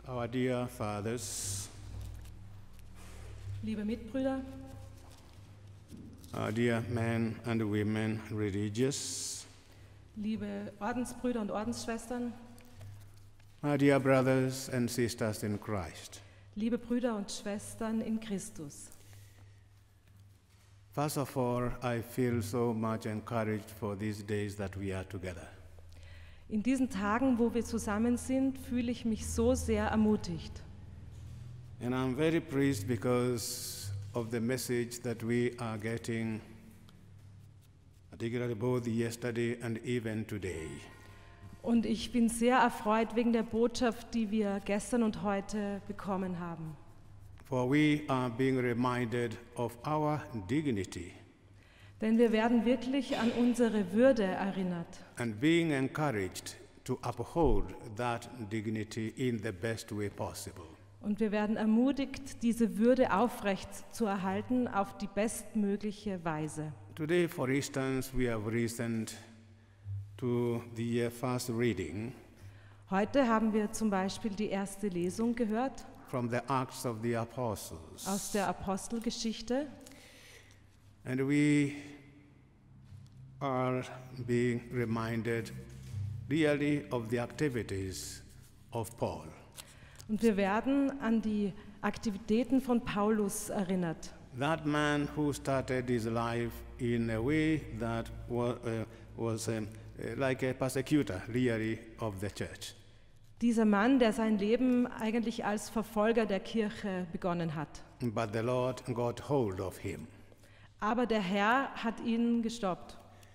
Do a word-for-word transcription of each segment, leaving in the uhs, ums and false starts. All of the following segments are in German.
Our dear fathers, Liebe Mitbrüder, our dear men and women religious, liebe Ordensbrüder und Ordensschwestern, my dear brothers and sisters in Christ. liebe Brüder und Schwestern in Christus. First of all, I feel so much encouraged for these days that we are together. In diesen Tagen, wo wir zusammen sind, fühle ich mich so sehr ermutigt. And I'm very pleased because of the message that we are getting, particularly both yesterday and even today. Und ich bin sehr erfreut wegen der Botschaft, die wir gestern und heute bekommen haben. For we are being reminded of our dignity Denn wir werden wirklich an unsere Würde erinnert and being encouraged to uphold that dignity in the best way possible. und wir werden ermutigt, diese Würde aufrecht zu erhalten auf die bestmögliche Weise. Today, for instance, we have listened to the first reading Heute haben wir zum Beispiel die erste Lesung gehört from the Acts of the Apostles. aus der Apostelgeschichte. And we are being reminded really of the activities of Paul. Und wir werden an die Aktivitäten von Paulus erinnert. That man who started his life in a way that was, uh, was um, uh, like a persecutor, really, of the church. Dieser Mann, der sein Leben eigentlich als Verfolger der Kirche begonnen hat. But the Lord got hold of him. Aber der Herr hat ihn gestoppt.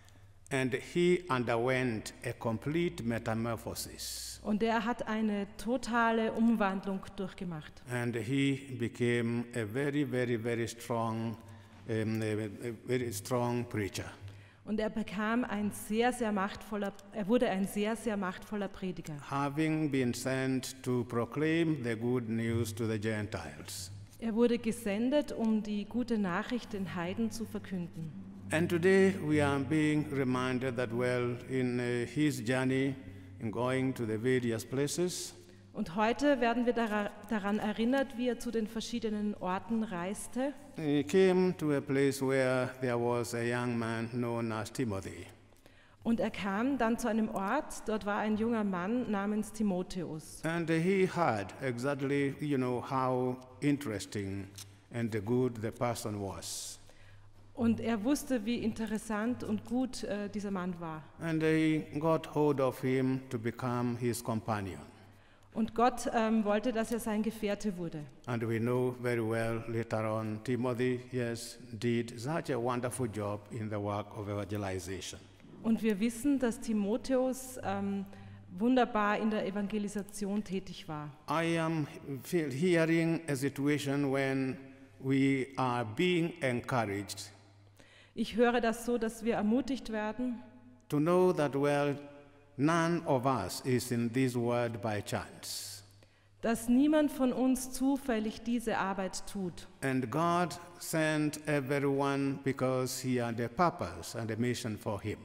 And he underwent a complete metamorphosis. Und er hat eine totale Umwandlung durchgemacht. And he became a very, very, very strong, um, a, a very strong preacher. Und er bekam ein sehr, sehr machtvoller, er wurde ein sehr, sehr machtvoller Prediger. Having been sent to proclaim the good news to the Gentiles. Er wurde gesendet, um die gute Nachricht den Heiden zu verkünden. And today we are being reminded that, well, in uh, his journey, in going to the various places, Und heute werden wir dara- daran erinnert, wie er zu den verschiedenen Orten reiste. he came to a place where there was a young man known as Timothy. Und er kam dann zu einem Ort, dort war ein junger Mann namens Timotheus. And he heard exactly, you know, how interesting and good the person was. Und er wusste, wie interessant und gut äh, dieser Mann war. And he got hold of him to become his companion. Und Gott ähm, wollte, dass er sein Gefährte wurde. And we know very well later on, Timothy, yes, did such a wonderful job in the work of evangelization. Und wir wissen, dass Timotheus ähm, wunderbar in der Evangelisation tätig war. I am feel, hearing a situation when we are being encouraged Ich höre das so, dass wir ermutigt werden, to know that, well, none of us is in this world by chance. dass niemand von uns zufällig diese Arbeit tut. And God sent everyone because he had a purpose and a mission for him.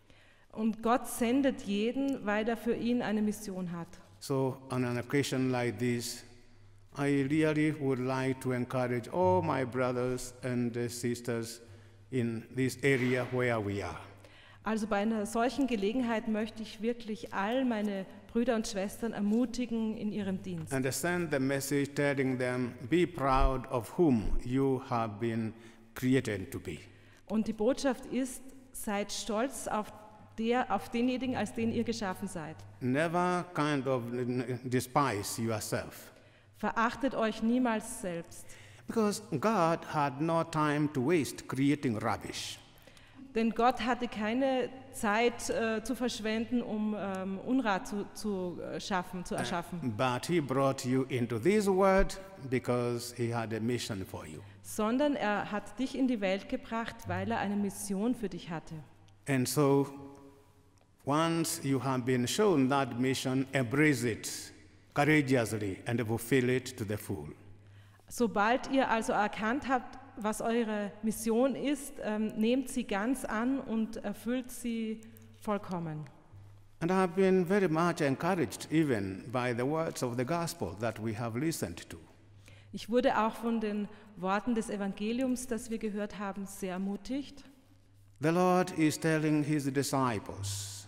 Und Gott sendet jeden, weil er für ihn eine Mission hat. So on an occasion like this, I really would like to encourage all my brothers and uh, sisters in this area where we are. Also bei einer solchen Gelegenheit möchte ich wirklich all meine Brüder und Schwestern ermutigen in ihrem Dienst. And send the message telling them, be proud of whom you have been created to be. Und die Botschaft ist, seid stolz auf, der, auf denjenigen, als den ihr geschaffen seid. Never kind of despise yourself. Verachtet euch niemals selbst. Because God had no time to waste creating rubbish. Denn Gott hatte keine Zeit äh, zu verschwenden, um ähm, Unrat zu, zu äh, schaffen, zu erschaffen. But he brought you into this world because he had a mission for you. Sondern er hat dich in die Welt gebracht, weil er eine Mission für dich hatte. And so, once you have been shown that mission, embrace it courageously and fulfill it to the full. Sobald ihr also erkannt habt, was eure Mission ist, ähm, nehmt sie ganz an und erfüllt sie vollkommen. And I have been very much encouraged even by the words of the gospel that we have listened to. Ich wurde auch von den Worten des Evangeliums, das wir gehört haben, sehr ermutigt. The Lord is telling his disciples,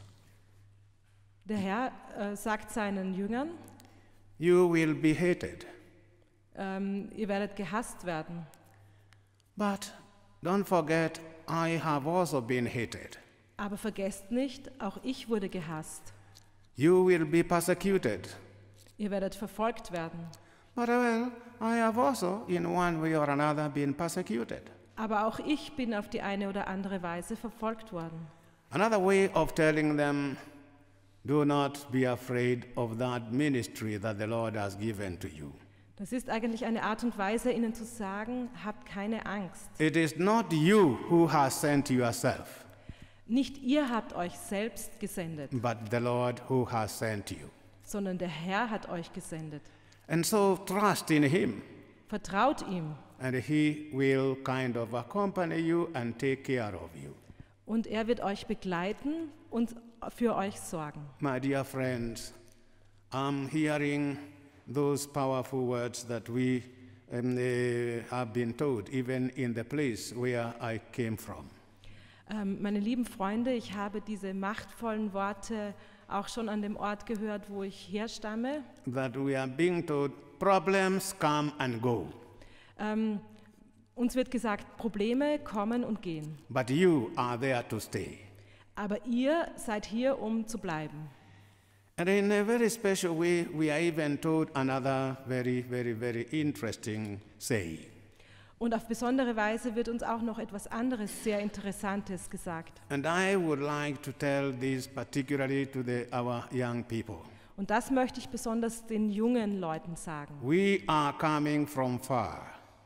Der Herr äh, sagt seinen Jüngern, you will be hated, ähm, ihr werdet gehasst werden. but don't forget, I have also been hated. Aber vergesst nicht, auch ich wurde gehasst. You will be persecuted, Ihr werdet verfolgt werden. but well, I have also in one way or another been persecuted. Aber auch ich bin auf die eine oder andere Weise verfolgt worden. Another way of telling them, do not be afraid of that ministry that the Lord has given to you. Das ist eigentlich eine Art und Weise, ihnen zu sagen, habt keine Angst. It is not you who has sent yourself, Nicht ihr habt euch selbst gesendet, but the Lord who has sent you. sondern der Herr hat euch gesendet. And so trust in him, Vertraut ihm and he will kind of accompany you and take care of you. und er wird euch begleiten und für euch sorgen. My dear friends, I'm hearing those powerful words that we um, uh, have been told, even in the place where I came from. Ähm, meine lieben Freunde, ich habe diese machtvollen Worte auch schon an dem Ort gehört, wo ich herstamme. That we are being told, problems come and go, Ähm, uns wird gesagt, Probleme kommen und gehen. but you are there to stay. Aber ihr seid hier, um zu bleiben. And in a very special way, we are even told another very, very, very interesting saying. Und auf besondere Weise wird uns auch noch etwas anderes, sehr Interessantes gesagt. And I would like to tell this particularly to the, our young people. Und das möchte ich besonders den jungen Leuten sagen. We are coming from far,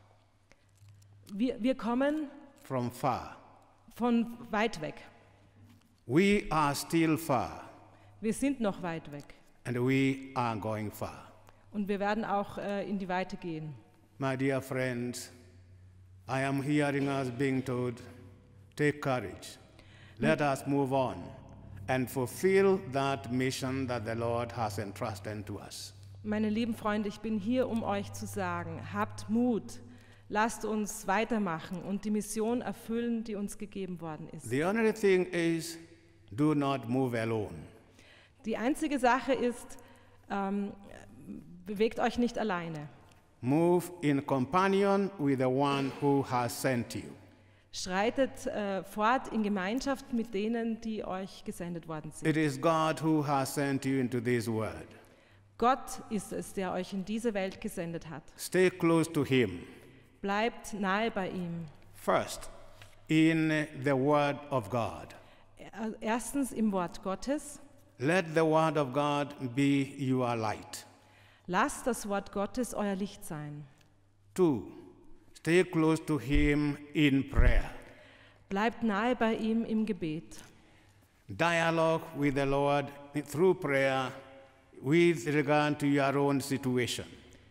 Wir, wir kommen from far. von weit weg. We are still far, Wir sind noch weit weg. and we are going far. Und wir werden auch äh, in die Weite gehen. My dear friends, I am hearing us being told, take courage, let us move on and fulfill that mission that the Lord has entrusted to us. Meine lieben Freunde, ich bin hier, um euch zu sagen, habt Mut, lasst uns weitermachen und die Mission erfüllen, die uns gegeben worden ist. The only thing is, do not move alone. Die einzige Sache ist, ähm, bewegt euch nicht alleine. Move in companion with the one who has sent you. Schreitet äh, fort in Gemeinschaft mit denen, die euch gesendet worden sind. It is God who has sent you into this world. Gott ist es, der euch in diese Welt gesendet hat. Stay close to him. Bleibt nahe bei ihm. First, in the word of God. Er- Erstens im Wort Gottes. Let the word of God be your light. Lasst das Wort Gottes euer Licht sein. Two, stay close to him in prayer. Bleibt nahe bei ihm im Gebet. Dialogue with the Lord through prayer with regard to your own situation.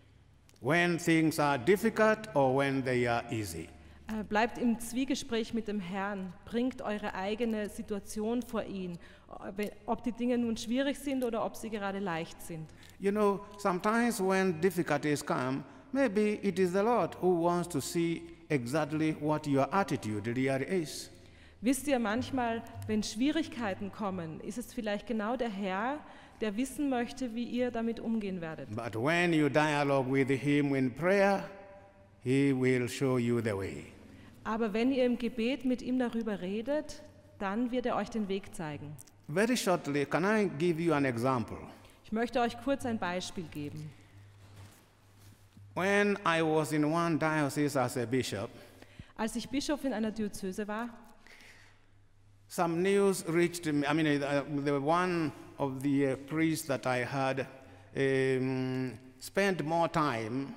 When things are difficult or when they are easy. Äh, Bleibt im Zwiegespräch mit dem Herrn. Bringt eure eigene Situation vor ihn. Ob die Dinge nun schwierig sind oder ob sie gerade leicht sind. You know, sometimes when difficulties come, maybe it is the Lord who wants to see exactly what your attitude really is. Wisst ihr, manchmal, wenn Schwierigkeiten kommen, ist es vielleicht genau der Herr, der wissen möchte, wie ihr damit umgehen werdet. But when you dialogue with him in prayer, he will show you the way. Aber wenn ihr im Gebet mit ihm darüber redet, dann wird er euch den Weg zeigen. Very shortly, can I give you an example? Ich möchte euch kurz ein Beispiel geben. When I was in one diocese as a bishop, Als ich Bischof in einer Diözese war, some news reached me. I mean, uh, the one of the uh, priests that I had um, spent more time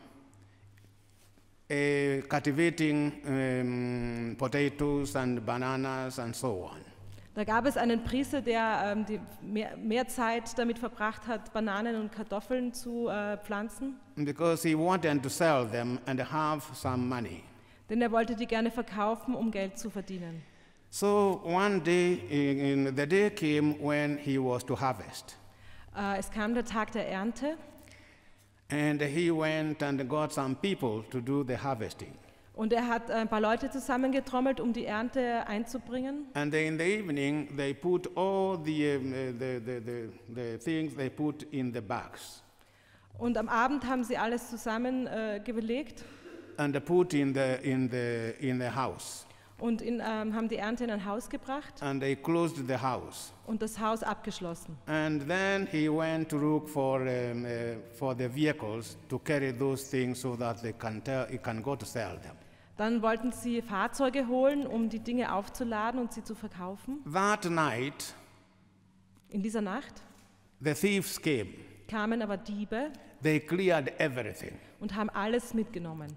uh, cultivating um, potatoes and bananas and so on. da gab es einen Priester, der ähm, die mehr, mehr Zeit damit verbracht hat, Bananen und Kartoffeln zu äh, pflanzen, Because he wanted to sell them and have some money. denn er wollte die gerne verkaufen, um Geld zu verdienen. So one day, in, in the day came when he was to harvest. Äh, es kam der Tag der Ernte And he went and got some people to do the harvesting. und er hat ein paar Leute zusammengetrommelt, um die Ernte einzubringen. And then in the evening, they put all the, um, uh, the, the, the, the things they put in the bags Und am Abend haben sie alles zusammengelegt äh, and put in the, in the, in the house. und in, ähm, haben die Ernte in ein Haus gebracht And they closed the house. und das Haus abgeschlossen. And then he went to look for, um, uh, for the vehicles to carry those things so that they can, tell, he can go to sell them. Dann wollten sie Fahrzeuge holen, um die Dinge aufzuladen und sie zu verkaufen. That night, In dieser Nacht the thieves came. kamen aber Diebe They cleared everything. und haben alles mitgenommen.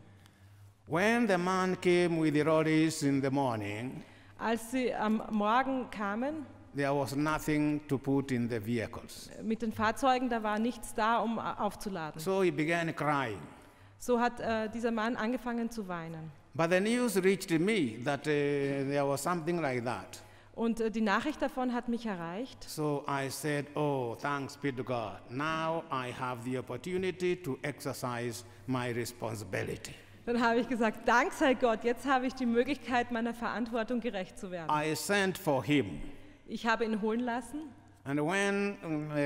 When the man came with the lorries in the morning, Als sie am Morgen kamen there was nothing to put in the vehicles. mit den Fahrzeugen, da war nichts da, um aufzuladen. So he began crying. So hat äh, dieser Mann angefangen zu weinen. But the news reached me that uh, there was something like that. Und äh, die Nachricht davon hat mich erreicht. So I said, oh, thanks be to God. Now I have the opportunity to exercise my responsibility. Dann habe ich gesagt, Dank sei Gott, jetzt habe ich die Möglichkeit, meiner Verantwortung gerecht zu werden. I sent for him. Ich habe ihn holen lassen And when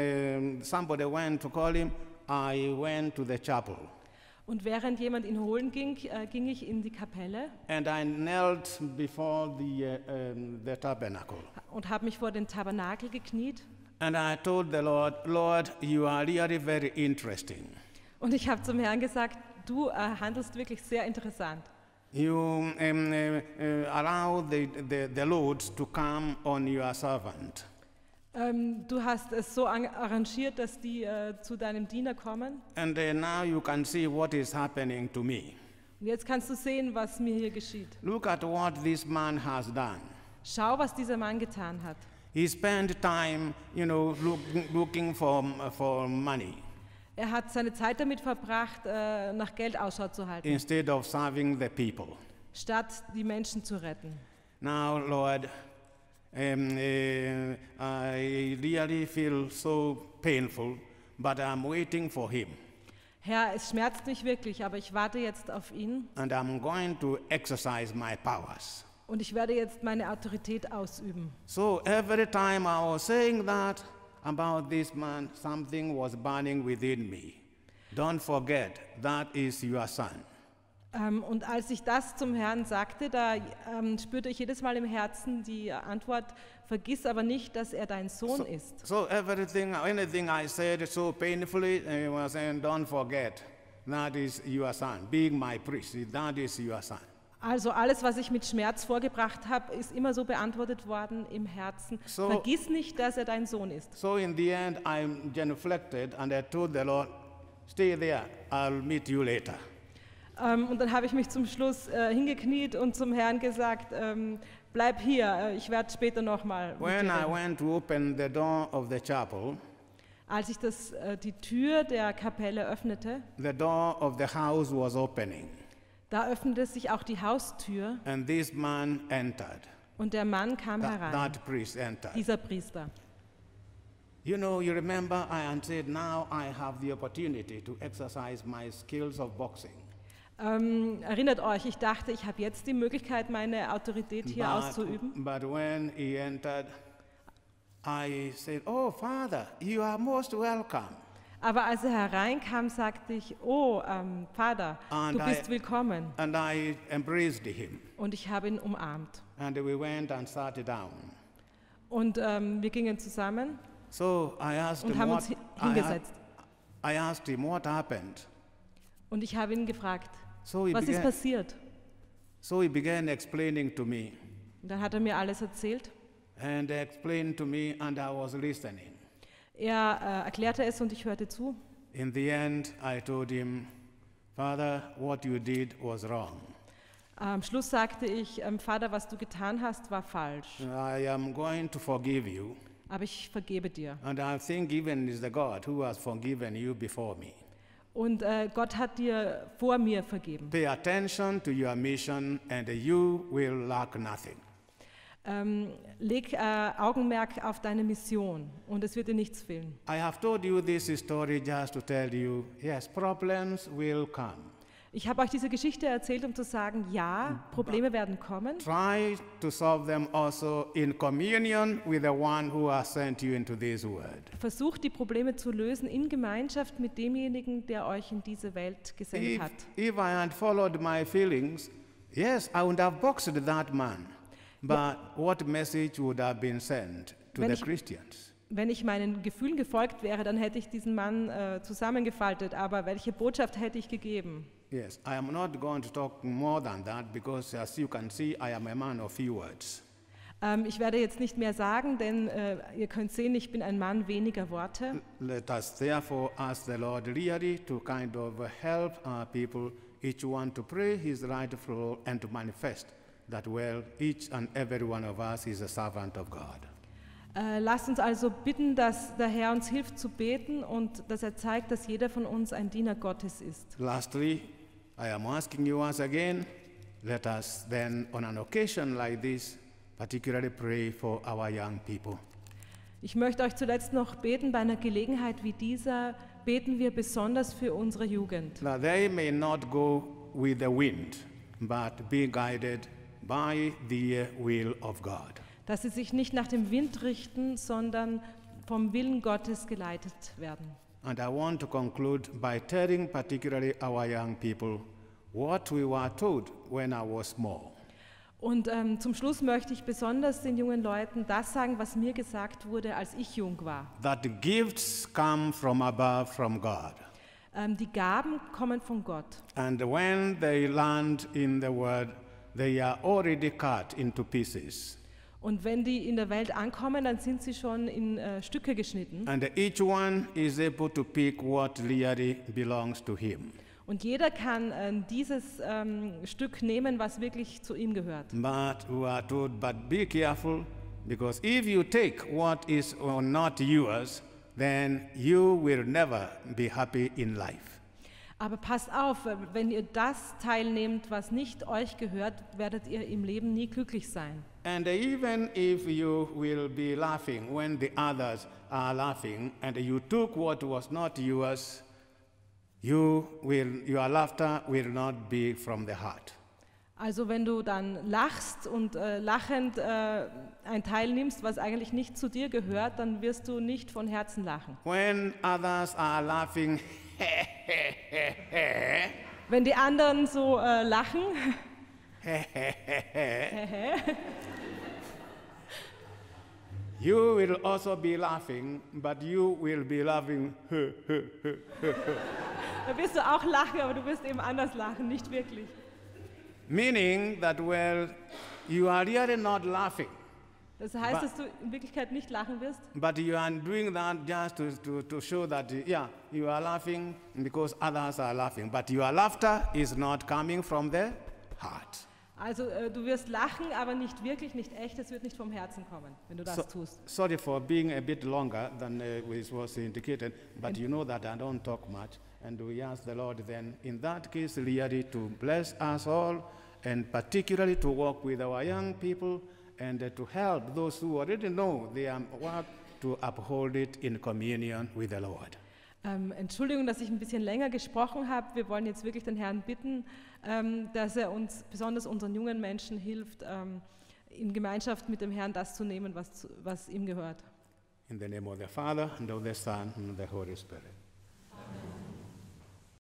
um, somebody went to call him, I went to the chapel. und während jemand ihn holen ging, äh, ging ich in die Kapelle And I knelt before the, uh, um, the tabernacle. und habe mich vor den Tabernakel gekniet. And I told the Lord, Lord, you are really very interesting. Und ich habe zum Herrn gesagt, du äh, handelst wirklich sehr interessant. You um, uh, uh, allow the, the, the loads to come on your servant. Ähm, du hast es so an- arrangiert, dass die äh, zu deinem Diener kommen. And uh, now you can see what is happening to me. Und jetzt kannst du sehen, was mir hier geschieht. Look at what this man has done. Schau, was dieser Mann getan hat. He spent time, you know, look, looking for, for money Er hat seine Zeit damit verbracht, äh, nach Geld Ausschau zu halten, instead of serving the people. statt die Menschen zu retten. Now, Lord, um, uh, I really feel so painful, but I'm waiting for him. Herr, es schmerzt mich wirklich, aber ich warte jetzt auf ihn And I'm going to exercise my powers. und ich werde jetzt meine Autorität ausüben. So every time I was saying that about this man, something was burning within me. Don't forget, that is your son. Ähm, und als ich das zum Herrn sagte, da ähm, spürte ich jedes Mal im Herzen die Antwort, vergiss aber nicht, dass er dein Sohn So, ist. so everything, anything I said so painfully, I was saying, don't forget, that is your son. Being my priest, that is your son. Also alles, was ich mit Schmerz vorgebracht habe, ist immer so beantwortet worden im Herzen. So- Vergiss nicht, dass er dein Sohn ist. So in the end, I genuflected and I told the Lord, stay there, I'll meet you later. Ähm, und dann habe ich mich zum Schluss äh, hingekniet und zum Herrn gesagt, ähm, bleib hier, äh, ich werde später nochmal. When I went to open the door of the chapel, Als ich das, äh, die Tür der Kapelle öffnete, the door of the house was opening, da öffnete sich auch die Haustür and this man entered. und der Mann kam That, herein, that priest entered. dieser Priester. You know, you remember I had said, now I have the opportunity to exercise my skills of boxing. Ähm, erinnert euch, ich dachte, ich habe jetzt die Möglichkeit, meine Autorität hier auszuüben. But when he entered, I said, oh, Father, you are most welcome. Aber als er hereinkam, sagte ich, oh, ähm, Vater, And du bist I- willkommen. And I embraced him. Und ich habe ihn umarmt. And we went and sat down. Und ähm, wir gingen zusammen So I asked und him haben what, uns hi- I, ha- hingesetzt. I asked him what happened. Und ich habe ihn gefragt, So he, was ist began, passiert? so he began explaining to me. Und dann hat er mir alles erzählt. And explained to me, and I was listening. Er äh, erklärte es und ich hörte zu. In the end, I told him, Father, what you did was wrong. Am Schluss sagte ich, ähm, Vater, was du getan hast, war falsch. I am going to forgive you. Aber ich vergebe dir. And I think even is the God who has forgiven you before me. Und äh, Gott hat dir vor mir vergeben. Pay attention to your mission, and you will lack nothing. Ähm, leg äh, Augenmerk auf deine Mission und es wird dir nichts fehlen. I have told you this story just to tell you, yes, problems will come. Ich habe euch diese Geschichte erzählt, um zu sagen, ja, Probleme werden kommen. Try to solve them also in communion with the one who has sent you into this world. Versucht die Probleme zu lösen in Gemeinschaft mit demjenigen, der euch in diese Welt gesendet If, hat. if I had followed my feelings, yes, I would have boxed that man. But what message would have been sent to Wenn the ich- Christians? Wenn ich meinen Gefühlen gefolgt wäre, dann hätte ich diesen Mann äh, zusammengefaltet, aber welche Botschaft hätte ich gegeben? Yes, I am not going to talk more than that because, as you can see, I am a man of few words. Ähm, ich werde jetzt nicht mehr sagen, denn äh, ihr könnt sehen, ich bin ein Mann weniger Worte. Let us therefore ask the Lord really to kind of help our people, each one to pray his rightful role and to manifest that, well, each and every one of us is a servant of God. Äh, lasst uns also bitten, dass der Herr uns hilft zu beten und dass er zeigt, dass jeder von uns ein Diener Gottes ist. Lastly, I am asking you once again, let us then, on an occasion like this, particularly pray for our young people. Ich möchte euch zuletzt noch beten, bei einer Gelegenheit wie dieser beten wir besonders für unsere Jugend. That they may not go with the wind, but be guided by the will of God. Dass sie sich nicht nach dem Wind richten, sondern vom Willen Gottes geleitet werden. And I want to conclude by telling particularly our young people what we were told when I was small. Und ähm, zum Schluss möchte ich besonders den jungen Leuten das sagen, was mir gesagt wurde, als ich jung war. That the gifts come from above, from God. Ähm, die Gaben kommen von Gott. And when they land in the world, they are already cut into pieces. Und wenn die in der Welt ankommen, dann sind sie schon in äh, Stücke geschnitten. And each one is able to pick what really belongs to him. Und jeder kann äh, dieses ähm, Stück nehmen, was wirklich zu ihm gehört. But we are told, but be careful, because if you take what is not yours, then you will never be happy in life. Aber passt auf, äh, wenn ihr das teilnehmt, was nicht euch gehört, werdet ihr im Leben nie glücklich sein. And even if you will be laughing when the others are laughing, and you took what was not yours, you will, your laughter will not be from the heart. Also wenn du dann lachst und äh, lachend äh, ein Teil nimmst, was eigentlich nicht zu dir gehört, dann wirst du nicht von Herzen lachen. When others are laughing, Wenn die anderen so äh, lachen, you will also be laughing, but you will be laughing. da wirst du auch lachen, aber du wirst eben anders lachen, nicht wirklich. Meaning that, well, you are really not laughing, Das heißt, Ba- dass du in Wirklichkeit nicht lachen wirst, but you are doing that just to, to, to show that, yeah, you are laughing because others are laughing. But your laughter is not coming from the heart. also äh, du wirst lachen, aber nicht wirklich, nicht echt, es wird nicht vom Herzen kommen, wenn du das So, tust. sorry for being a bit longer than uh, it was indicated, but you know that I don't talk much. And we ask the Lord then, in that case, really to bless us all, and particularly to work with our young people, and uh, to help those who already know their work to uphold it in communion with the Lord. Ähm, Entschuldigung, dass ich ein bisschen länger gesprochen habe. Wir wollen jetzt wirklich den Herrn bitten, ähm, dass er uns, besonders unseren jungen Menschen, hilft, ähm, in Gemeinschaft mit dem Herrn das zu nehmen, was, zu, was ihm gehört. In the name of the Father, and of the Son, and of the Holy Spirit.